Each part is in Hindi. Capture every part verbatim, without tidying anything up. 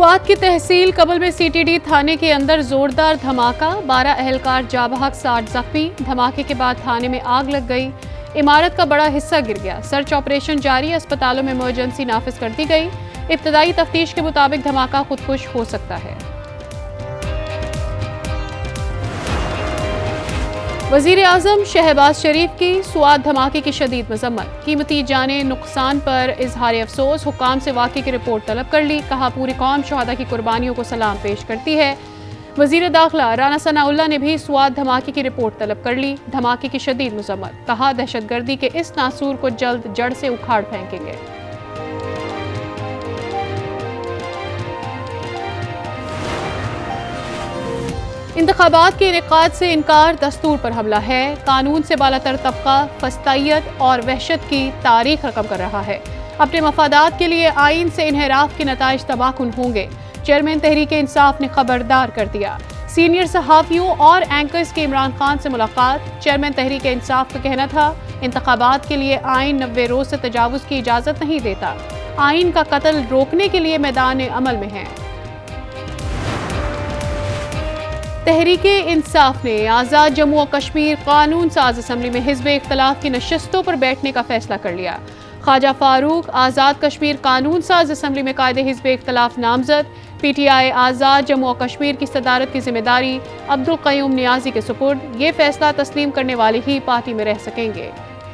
स्वात की तहसील कबल में सीटीडी थाने के अंदर जोरदार धमाका, बारह अहलकार जाबहक, साठ जख्मी। धमाके के बाद थाने में आग लग गई, इमारत का बड़ा हिस्सा गिर गया। सर्च ऑपरेशन जारी, अस्पतालों में इमरजेंसी नाफिज कर दी गई। इब्तदाई तफ्तीश के मुताबिक धमाका खुदकुश हो सकता है। वजीर आजम शहबाज शरीफ की स्वात धमाके की शदीद मजम्मत, कीमती जाने नुकसान पर इजहार अफसोस। हुकाम से वाक़े की रिपोर्ट तलब कर ली, कहा पूरी कौम शहादा की कुर्बानियों को सलाम पेश करती है। वजीर दाखिला राना सनाउल्लाह ने भी स्वात धमाके की रिपोर्ट तलब कर ली, धमाके की शदीद मजम्मत, कहा दहशतगर्दी के इस नासूर को जल्द जड़ से उखाड़ फेंकेंगे। इंतखाबात के इनेकाद से इनकार दस्तूर पर हमला है। कानून से बालातर तबका फस्तायत और वहशत की तारीख रकम कर रहा है। अपने मफादात के लिए आइन से इन्हराफ के नताइज तबाहकुन होंगे, चेयरमैन तहरीक इंसाफ ने खबरदार कर दिया। सीनियर सहाफ़ियों और एंकर्स के इमरान खान से मुलाकात, चेयरमैन तहरीक इंसाफ का कहना था इंतखाबात के लिए आइन नब्बे रोज से तजावुज़ की इजाज़त नहीं देता, आइन का कत्ल रोकने के लिए मैदान अमल में है। तहरीक इंसाफ ने आज़ाद जम्मू और कश्मीर कानून साज असम्बली में हिज़्ब इख्तलाफ की नशस्तों पर बैठने का फैसला कर लिया। ख्वाजा फारूक आज़ाद कश्मीर कानून साज असम्बली में कायदे हिज़्ब इख्तलाफ नामजद। P T I Azad Jammu और कश्मीर की सदारत की जिम्मेदारी अब्दुल क़य्यूम नियाज़ी के सुपुर्द। ये फैसला तस्लीम करने वाले ही पार्टी में रह सकेंगे।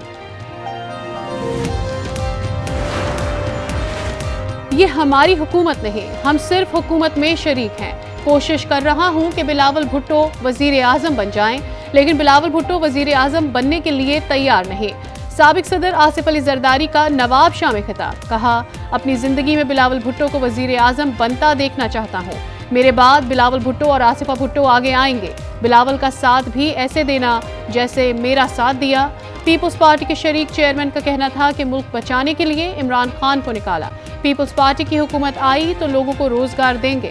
ये हमारी हुकूमत नहीं, हम सिर्फ हुकूमत में शरीक हैं। कोशिश कर रहा हूं कि बिलावल भुट्टो वजीर आजम बन जाएं, लेकिन बिलावल भुट्टो वजीर आजम बनने के लिए तैयार नहीं। साबिक सदर आसिफ अली जरदारी का नवाब शाह में खिताब, कहा अपनी जिंदगी में बिलावल भुट्टो को वजीर आजम बनता देखना चाहता हूं। मेरे बाद बिलावल भुट्टो और आसिफा भुट्टो आगे आएंगे। बिलावल का साथ भी ऐसे देना जैसे मेरा साथ दिया। पीपुल्स पार्टी के शरीक चेयरमैन का कहना था कि मुल्क बचाने के लिए इमरान खान को निकाला, पीपुल्स पार्टी की हुकूमत आई तो लोगों को रोजगार देंगे।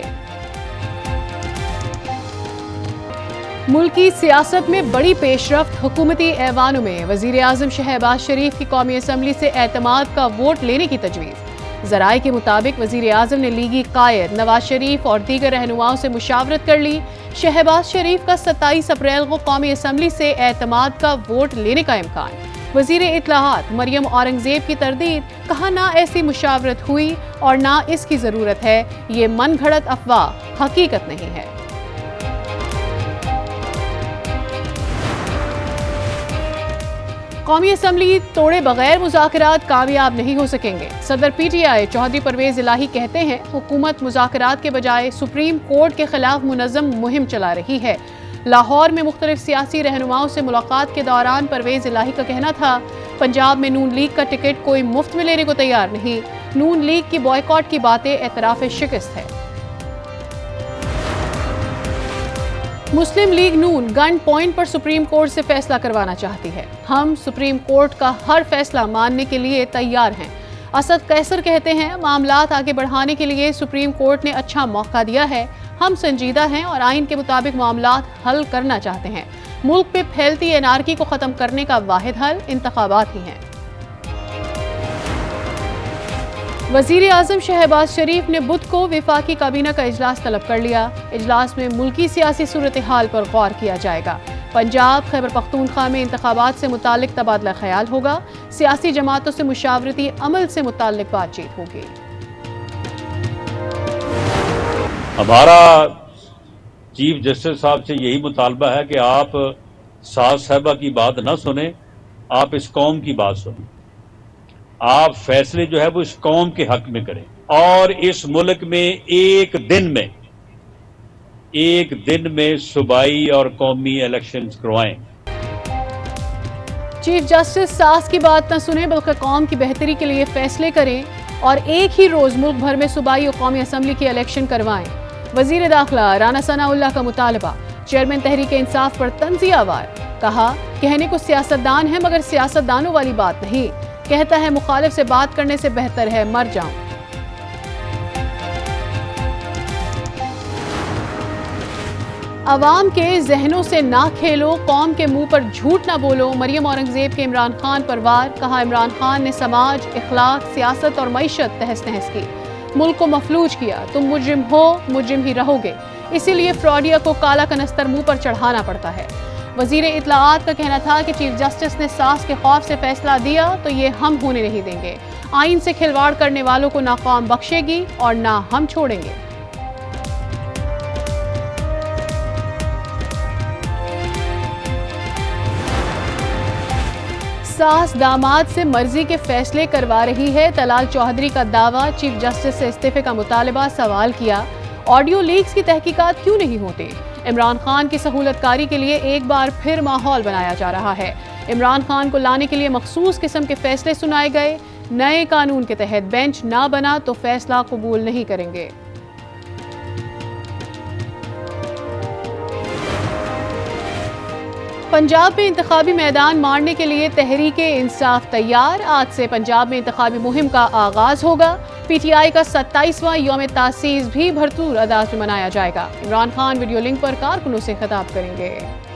मुल्की सियासत में बड़ी पेशरफ्त, हुकूमती ऐवानों में वजीर आजम शहबाज शरीफ की कौमी असम्बली से एतमाद का वोट लेने की तजवीज़। ज़राए के मुताबिक वजीर आजम ने लीगी कायद नवाज शरीफ और दीगर रहनुमाओं से मुशावरत कर ली। शहबाज शरीफ का सत्ताईस अप्रैल को कौमी असम्बली से एतमाद का वोट लेने का इम्कान। वजीर इत्तलाहात मरियम औरंगजेब की तरदीद, कहा ना ऐसी मुशावरत हुई और ना इसकी ज़रूरत है, ये मन घड़त अफवाह हकीकत नहीं है। कौमी असम्बली तोड़े बगैर मुज़ाकरात कामयाब नहीं हो सकेंगे। सदर P T I Chaudhry Pervaiz Elahi कहते हैं हुकूमत मुज़ाकरात के बजाय सुप्रीम कोर्ट के खिलाफ मुनज़्ज़म मुहिम चला रही है। लाहौर में मुख्तलिफ सियासी रहनुमाओं से मुलाकात के दौरान परवेज इलाही का कहना था पंजाब में नून लीग का टिकट कोई मुफ्त में लेने को तैयार नहीं। नून लीग की बॉयकॉट की बातें एतराफ़ शिकस्त है। मुस्लिम लीग नून गन पॉइंट पर सुप्रीम कोर्ट से फैसला करवाना चाहती है। हम सुप्रीम कोर्ट का हर फैसला मानने के लिए तैयार हैं। असद कैसर कहते हैं मामलात आगे बढ़ाने के लिए सुप्रीम कोर्ट ने अच्छा मौका दिया है। हम संजीदा हैं और आइन के मुताबिक मामलात हल करना चाहते हैं। मुल्क पे फैलती एनार्की को ख़त्म करने का वाहिद हल इंतखाबात ही हैं। वजीर आजम शहबाज शरीफ ने बुध को विफाकी काबीना का इजलास तलब कर लिया। इजलास में मुल्की सियासी सूरत हाल पर गौर किया जाएगा। पंजाब खैबर पख्तूनख्वा में इंतखाबात से मुतालिक तबादला ख्याल होगा। सियासी जमातों से मुशावरती अमल से मुतालिक बातचीत होगी। हमारा चीफ जस्टिस साहब से यही मुतालबा है कि आप सास साहबा की बात ना सुने, आप इस कौम की बात सुने। आप फैसले जो है वो इस कौम के हक में करें और इस मुल्क में एक दिन में एक दिन में सूबाई और कौमी इलेक्शंस करवाएं। चीफ जस्टिस सास की बात न सुने बल्कि कौम की बेहतरी के लिए फैसले करें और एक ही रोज मुल्क भर में सूबाई और कौमी असम्बली की इलेक्शन करवाएं। वजीर दाखिला राना सनाउल्लाह का मुतालबा, चेयरमैन तहरीक इंसाफ पर तंज़िया वार, कहा कहने को सियासतदान है मगर सियासतदानों वाली बात नहीं। कहता है मुखालिफ से बात करने से बेहतर है मर जाऊं। अवाम के जहनों से ना खेलो, कौम के मुंह पर झूठ ना बोलो। मरियम औरंगजेब के इमरान खान पर वार, कहा इमरान खान ने समाज, इखलाक, सियासत और मईशत तहस नहस की। मुल्क को मफलूज किया। तुम मुजरिम हो, मुजरिम ही रहोगे, इसीलिए फ्रॉडिया को काला कनस्तर मुंह पर चढ़ाना पड़ता है। वजीर इत्तलाआत का कहना था कि चीफ जस्टिस ने सास के खौफ से फैसला दिया तो ये हम होने नहीं देंगे। आइन से खिलवाड़ करने वालों को ना कौम बख्शेगी और ना हम छोड़ेंगे। सास दामाद से मर्जी के फैसले करवा रही है, तलाल चौधरी का दावा। चीफ जस्टिस से इस्तीफे का मुतालबा। सवाल किया, ऑडियो लीक्स की तहकीकात क्यों नहीं होती? इमरान खान की सहूलतकारी के लिए एक बार फिर माहौल बनाया जा रहा है। इमरान खान को लाने के लिए मखसूस किस्म के फैसले सुनाए गए। नए कानून के तहत बेंच ना बना तो फैसला कबूल नहीं करेंगे। पंजाब में इंतखाबी मैदान मारने के लिए तहरीके इंसाफ तैयार। आज से पंजाब में इंतखाबी मुहिम का आगाज होगा। पीटीआई का सत्ताईसवां यौम तासीस भी भरपूर अंदाज में मनाया जाएगा। इमरान खान वीडियो लिंक पर कारकुनों से खिताब करेंगे।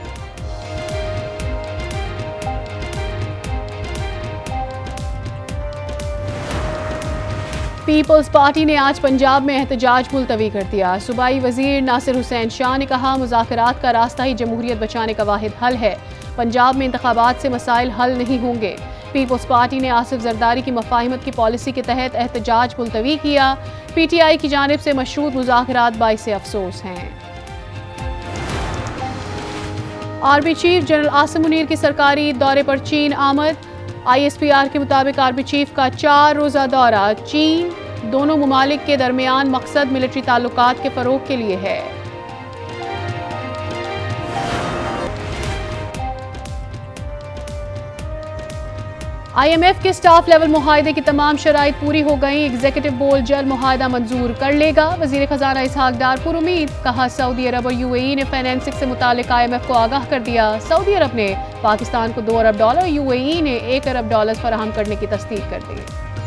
पीपल्स पार्टी ने आज पंजाब में एहतजाज मुलतवी कर दिया। सूबाई वजीर नासिर हुसैन शाह ने कहा, मुज़ाकरात का रास्ता ही जमहूरियत बचाने का वाहिद हल है। पंजाब में इंतखाबात से मसाइल हल नहीं होंगे। पीपल्स पार्टी ने आसिफ जरदारी की मफाहिमत की पॉलिसी के तहत एहतजाज मुलतवी किया। पीटीआई की जानिब से मशरूत मुज़ाकरात बाइसे अफसोस हैं। Army chief general Asim Munir की सरकारी दौरे पर चीन आमद। आईएसपीआर के मुताबिक आर्मी चीफ का चार रोज़ा दौरा चीन, दोनों मुमालिक के दरमियान मकसद मिलिट्री ताल्लुकात के फरोग के लिए है। आईएमएफ के स्टाफ लेवल मुआहदे की तमाम शराइत पूरी हो गई। एग्जीक्यूटिव बोर्ड जल्द मुआहदा मंजूर कर लेगा। वजीर खजाना इसहाक डार पुरुमीद। कहा, सऊदी अरब और यूएई ने फाइनेंसिंग से मुतालिक आईएमएफ को आगाह कर दिया। सऊदी अरब ने पाकिस्तान को दो अरब डॉलर, यूएई ने एक अरब डॉलर फराहम करने की तस्दीक कर दी।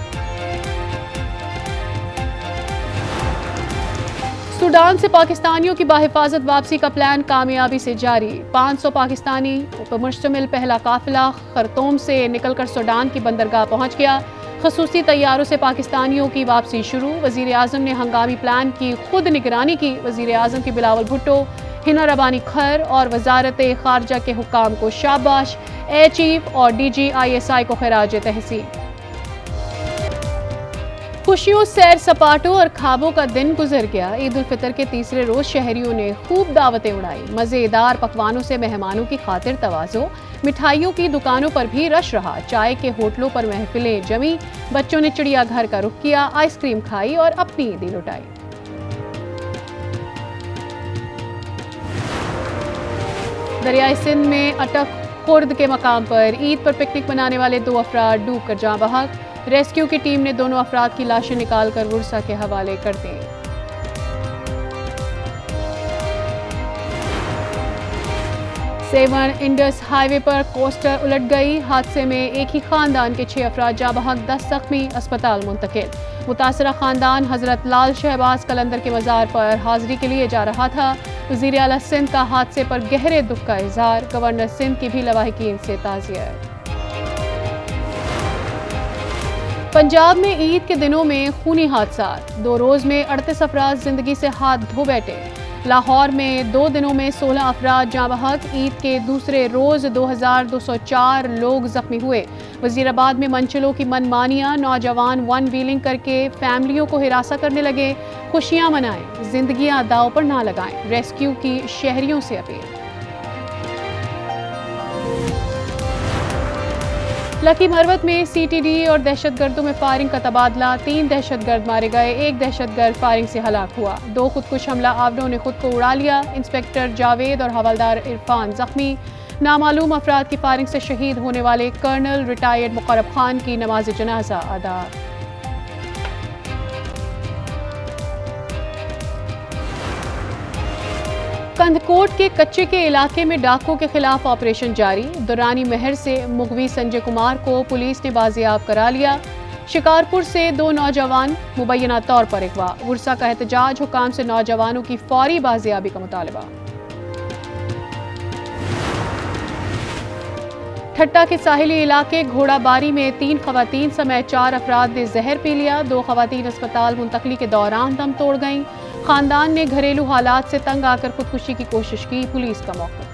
सूडान से पाकिस्तानियों की बाहिफाजत वापसी का प्लान कामयाबी से जारी। पाँच सौ पाकिस्तानी पर मुश्तमिल पहला काफिला खरतूम से निकलकर सूडान की बंदरगाह पहुंच गया। खसूसी तैयारों से पाकिस्तानियों की वापसी शुरू। वजीर आजम ने हंगामी प्लान की खुद निगरानी की। वजीर आजम की बिलावल भुट्टो, हिना रबानी खर और वजारत खारजा के हुक्काम को शाबाश। एयर चीफ और D G I S I को खिराज तहसीन। खुशियों, सैर सपाटों और खाबों का दिन गुजर गया। ईद उल फितर के तीसरे रोज शहरियों ने खूब दावतें उड़ाई। मज़ेदार पकवानों से मेहमानों की खातिर तवाज़ो। मिठाइयों की दुकानों पर भी रश रहा। चाय के होटलों पर महफिलें जमी। बच्चों ने चिड़ियाघर का रुख किया, आइसक्रीम खाई और अपनी ईदी लुटाई। दरियाई सिंध में अटक खुर्द के मकाम पर ईद पर पिकनिक मनाने वाले दो अफराद डूब कर जाँ बहक। रेस्क्यू की टीम ने दोनों अफराद की लाशें निकालकर वुरसा के हवाले कर दी। सेवन इंडस हाईवे पर कोस्टर उलट गई। हादसे में एक ही खानदान के छह अफराद जाँ बहक, दस जख्मी, अस्पताल मुंतकिल। मुतासरा खानदान हजरत लाल शहबाज कलंदर के मज़ार पर हाजिरी के लिए जा रहा था। वज़ीर आला सिंध का हादसे पर गहरे दुख का इजहार। गवर्नर सिंध की भी लवाहिकीन से ताज़ियत। पंजाब में ईद के दिनों में खूनी हादसा। दो रोज में अड़तीस अफराद जिंदगी से हाथ धो बैठे। लाहौर में दो दिनों में सोलह अफराद जाँ बहक। ईद के दूसरे रोज दो हजार दो सौ चार लोग जख्मी हुए। वजीराबाद में मंचलों की मनमानियां। नौजवान वन व्हीलिंग करके फैमिलियों को हिरासा करने लगे। खुशियां मनाएं, जिंदगियां दांव पर ना लगाएं। रेस्क्यू की शहरियों से अपील। लकी मरवत में सीटीडी और दहशतगर्दों में फायरिंग का तबादला। तीन दहशतगर्द मारे गए, एक दहशतगर्द फायरिंग से हलाक हुआ। दो खुदकुश हमला आवरों ने खुद को उड़ा लिया। इंस्पेक्टर जावेद और हवलदार इरफान जख्मी। नामालूम अफराद की फायरिंग से शहीद होने वाले कर्नल रिटायर्ड मुकर्रब खान की नमाज जनाजा अदा। कंधकोट के कच्चे के इलाके में डाकुओं के खिलाफ ऑपरेशन जारी। दुरानी महर से मुगवी संजय कुमार को पुलिस ने बाजियाब करा लिया। शिकारपुर से दो नौजवान मुबैना तौर पर अगवा। वुरसा का एहतजाज, हुकाम से नौजवानों की फौरी बाजियाबी का मुतालबा। ठट्टा के साहिली इलाके घोड़ाबारी में तीन खवातीन समेत चार अफराद ने जहर पी लिया। दो खवातीन अस्पताल मुंतकली के दौरान दम तोड़ गईं। खानदान ने घरेलू हालात से तंग आकर खुदकुशी की कोशिश की। पुलिस का मौका।